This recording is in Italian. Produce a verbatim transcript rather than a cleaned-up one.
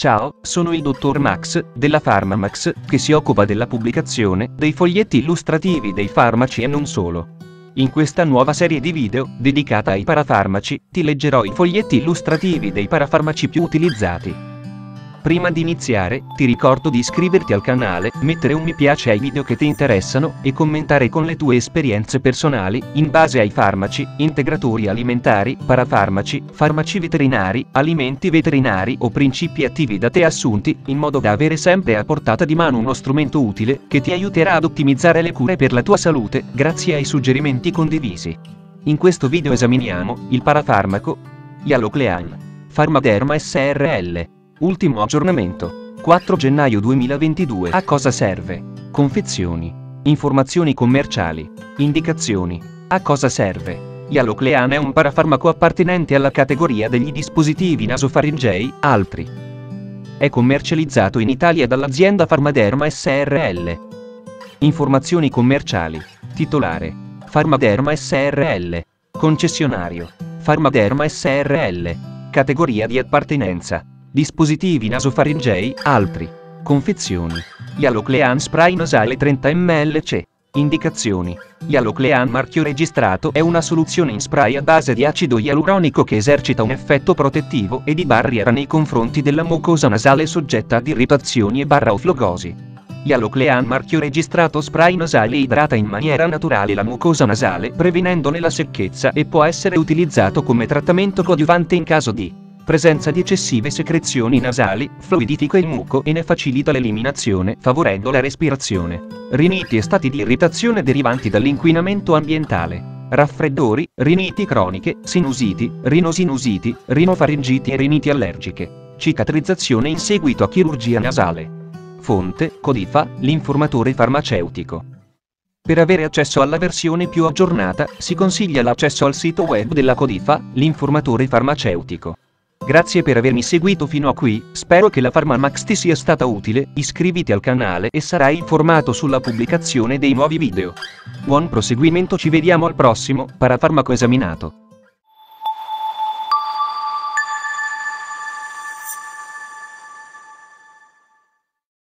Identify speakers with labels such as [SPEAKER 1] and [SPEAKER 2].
[SPEAKER 1] Ciao, sono il dottor Max, della PharmaMax, che si occupa della pubblicazione dei foglietti illustrativi dei farmaci e non solo. In questa nuova serie di video, dedicata ai parafarmaci, ti leggerò i foglietti illustrativi dei parafarmaci più utilizzati. Prima di iniziare, ti ricordo di iscriverti al canale, mettere un mi piace ai video che ti interessano, e commentare con le tue esperienze personali, in base ai farmaci, integratori alimentari, parafarmaci, farmaci veterinari, alimenti veterinari o principi attivi da te assunti, in modo da avere sempre a portata di mano uno strumento utile, che ti aiuterà ad ottimizzare le cure per la tua salute, grazie ai suggerimenti condivisi. In questo video esaminiamo il parafarmaco Ialoclean Pharmaderma S R L. Ultimo aggiornamento, quattro gennaio duemilaventidue. A cosa serve? Confezioni. Informazioni commerciali. Indicazioni. A cosa serve? Ialoclean è un parafarmaco appartenente alla categoria degli dispositivi nasofaringei, altri. È commercializzato in Italia dall'azienda Pharmaderma S R L. Informazioni commerciali. Titolare: Pharmaderma S R L. Concessionario: Pharmaderma S R L. Categoria di appartenenza: dispositivi nasofaringei, altri. Confezioni: Ialoclean spray nasale trenta millilitri. Indicazioni: Ialoclean marchio registrato è una soluzione in spray a base di acido ialuronico che esercita un effetto protettivo e di barriera nei confronti della mucosa nasale soggetta ad irritazioni e barra o flogosi. Ialoclean marchio registrato spray nasale idrata in maniera naturale la mucosa nasale prevenendone la secchezza e può essere utilizzato come trattamento coadiuvante in caso di presenza di eccessive secrezioni nasali, fluidifica il muco e ne facilita l'eliminazione, favorendo la respirazione. Riniti e stati di irritazione derivanti dall'inquinamento ambientale. Raffreddori, riniti croniche, sinusiti, rinosinusiti, rinofaringiti e riniti allergiche. Cicatrizzazione in seguito a chirurgia nasale. Fonte: Codifa, l'informatore farmaceutico. Per avere accesso alla versione più aggiornata, si consiglia l'accesso al sito web della Codifa, l'informatore farmaceutico. Grazie per avermi seguito fino a qui, spero che la PharmaMax ti sia stata utile, iscriviti al canale e sarai informato sulla pubblicazione dei nuovi video. Buon proseguimento, ci vediamo al prossimo parafarmaco esaminato.